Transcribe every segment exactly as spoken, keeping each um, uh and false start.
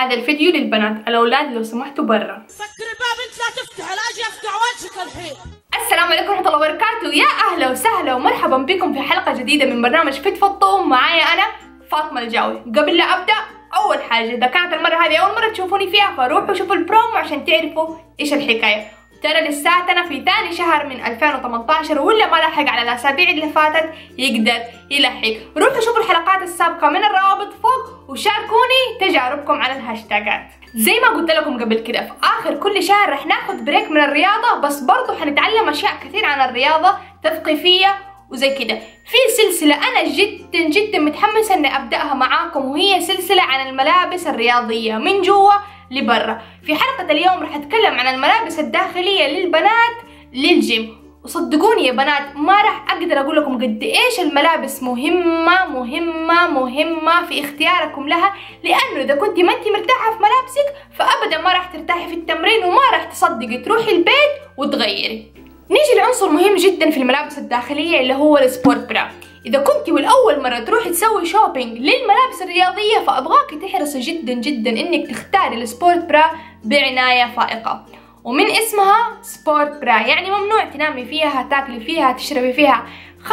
هذا الفيديو للبنات، الأولاد لو سمحتوا برا. سكر الباب انت لا تفتح، لا اجي افتح وجهك الحين. السلام عليكم ورحمة الله وبركاته، يا أهلا وسهلا ومرحبا بكم في حلقة جديدة من برنامج فت فطوم. معايا أنا فاطمة الجاوي. قبل لا أبدأ، أول حاجة إذا كانت المرة هذه أول مرة تشوفوني فيها فروحوا شوفوا البرومو عشان تعرفوا إيش الحكاية. ترى لساتنا في ثاني شهر من ألفين وثمانية عشر، واللي ما لحق على الأسابيع اللي فاتت يقدر يلحق. روحوا شوفوا الحلقات السابقة من الروابط فوق وشاركوني تجاربكم على الهاشتاجات. زي ما قلت لكم قبل كده، في آخر كل شهر رح ناخد بريك من الرياضة، بس برضو حنتعلم أشياء كثير عن الرياضة تثقيفية وزي كده. في سلسلة أنا جدا جدا متحمسة إني أبدأها معاكم، وهي سلسلة عن الملابس الرياضية من جوا لبرا. في حلقة اليوم رح أتكلم عن الملابس الداخلية للبنات للجيم. وصدقوني يا بنات ما راح اقدر اقول لكم قد ايش الملابس مهمة مهمة مهمة في اختياركم لها، لانه اذا كنتي ما انتي مرتاحة في ملابسك فابدا ما راح ترتاحي في التمرين وما راح تصدقي تروحي البيت وتغيري. نيجي لعنصر مهم جدا في الملابس الداخلية اللي هو السبورت برا. اذا كنتي والاول مرة تروحي تسوي شوبينج للملابس الرياضية فابغاكي تحرصي جدا جدا انك تختاري السبورت برا بعناية فائقة. ومن اسمها سبورت برا يعني ممنوع تنامي فيها، تاكلي فيها، تشربي فيها،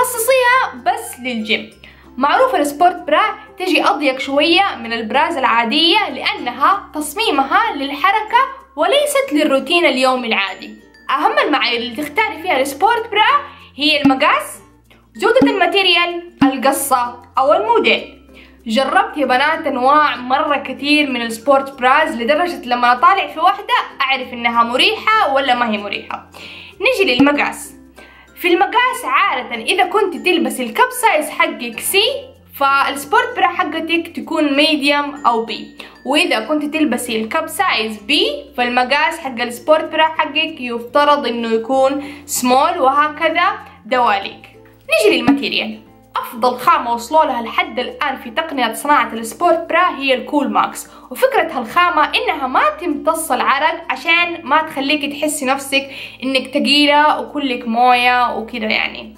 خصصيها بس للجيم. معروف السبورت برا تجي اضيق شوية من البراز العادية لانها تصميمها للحركة وليست للروتين اليومي العادي. اهم المعايير اللي تختاري فيها السبورت برا هي المقاس، جودة الماتيريال، القصة او الموديل. جربت يا بنات انواع مرة كثير من السبورت براز لدرجة لما اطالع في واحدة اعرف انها مريحة ولا ما هي مريحة. نجي للمقاس. في المقاس عادة اذا كنت تلبس الكب سايز حقك سي فالسبورت برا حقتك تكون ميديوم او بي، واذا كنت تلبسي الكب سايز بي فالمقاس حق السبورت برا حقك يفترض انه يكون سمول، وهكذا دواليك. نجي للماتيريال. أفضل خامة وصلوا لها لحد الآن في تقنية صناعة السبورت برا هي الكول ماكس، وفكرة هالخامة إنها ما تمتص العرق عشان ما تخليكي تحسي نفسك إنك تقيلة وكلك موية وكده يعني.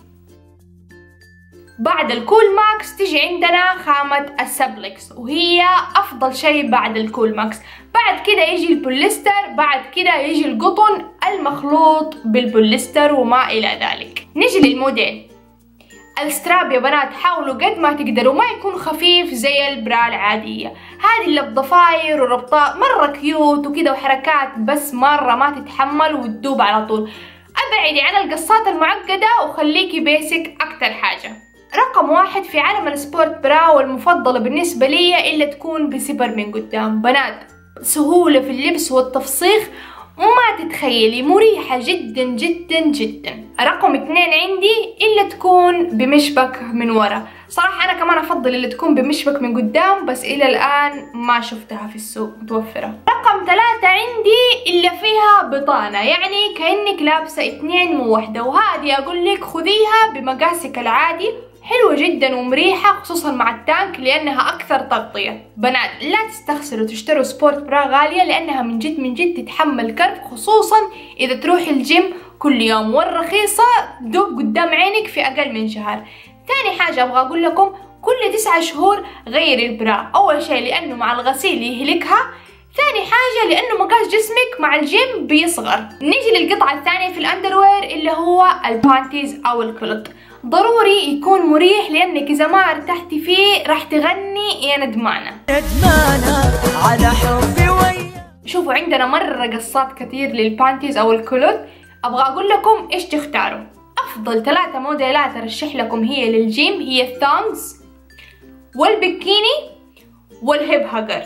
بعد الكول ماكس تيجي عندنا خامة السبلكس، وهي أفضل شيء بعد الكول ماكس. بعد كده يجي البوليستر، بعد كده يجي القطن المخلوط بالبوليستر وما إلى ذلك. نجي للموديل. الستراب يا بنات حاولوا قد ما تقدروا ما يكون خفيف زي البرا العادية، هذه اللي بضفاير وربطات مرة كيوت وكده وحركات، بس مرة ما تتحمل وتدوب على طول. ابعدي عن القصات المعقدة وخليكي بيسك اكتر حاجة. رقم واحد في عالم السبورت برا والمفضلة بالنسبة لي اللي تكون بزبر من قدام. بنات سهولة في اللبس والتفسيخ وما تتخيلي، مريحة جدا جدا جدا. رقم اثنين عندي اللي تكون بمشبك من ورا. صراحة أنا كمان أفضل اللي تكون بمشبك من قدام، بس إلى الآن ما شفتها في السوق متوفرة. رقم ثلاثة عندي اللي فيها بطانة، يعني كأنك لابسة اثنين مو واحدة، وهذه أقول لك خذيها بمقاسك العادي، حلوة جدا ومريحة خصوصا مع التانك لأنها أكثر تغطية. بنات لا تستخسروا تشتروا سبورت برا غالية لأنها من جد من جد تتحمل كرب، خصوصا إذا تروحي الجيم كل يوم، والرخيصة دوب قدام عينك في أقل من شهر. ثاني حاجة أبغى أقول لكم كل تسعة شهور غيري البرا. أول شيء لأنه مع الغسيل يهلكها، ثاني حاجة لأنه مقاس جسمك مع الجيم بيصغر. نيجي للقطعة الثانية في الأندروير اللي هو البانتيز أو الكلوت. ضروري يكون مريح لأنك إذا ما ارتحتي فيه راح تغني يا ندمانة ندمانة على حبي وياك. شوفوا عندنا مرة قصات كثير للبانتيز أو الكلوت. أبغى أقول لكم إيش تختاروا. أفضل ثلاثة موديلات أرشح لكم هي للجيم هي الثونجز والبكيني والهيب هاجر.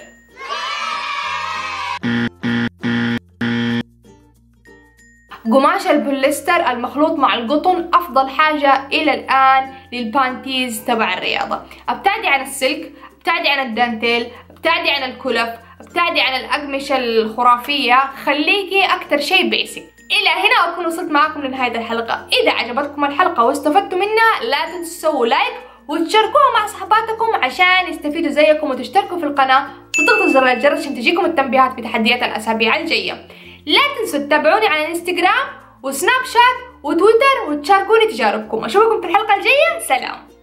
قماش البوليستر المخلوط مع القطن أفضل حاجة إلى الآن للبانتيز تبع الرياضة. ابتعدي عن السلك، ابتعدي عن الدانتيل، ابتعدي عن الكلف، ابتعدي عن الأقمشة الخرافية، خليكي أكتر شيء بيسك. إلى هنا أكون وصلت معكم لنهاية الحلقة. إذا عجبتكم الحلقة واستفدتوا منها لا تنسوا تسووا لايك وتشاركوها مع صحباتكم عشان يستفيدوا زيكم، وتشتركوا في القناة وتضغطوا زر الجرس عشان تجيكم التنبيهات بتحديات الأسابيع الجاية. لا تنسوا تتابعوني على الانستغرام وسناب شات وتويتر وتشاركوني تجاربكم. أشوفكم في الحلقة الجاية. سلام.